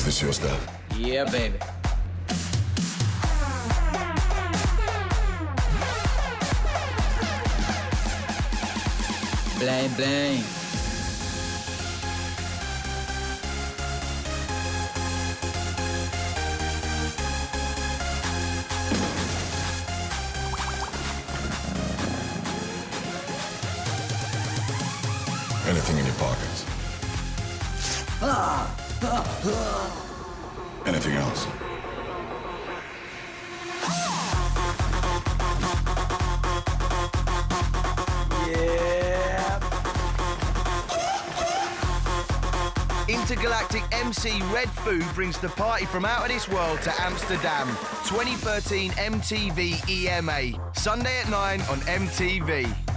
This your stuff? Yeah, baby. Bling, bling. Anything in your pockets? Anything else? Yeah. Intergalactic MC Red Food brings the party from out of this world to Amsterdam. 2013 MTV EMA. Sunday at 9 on MTV.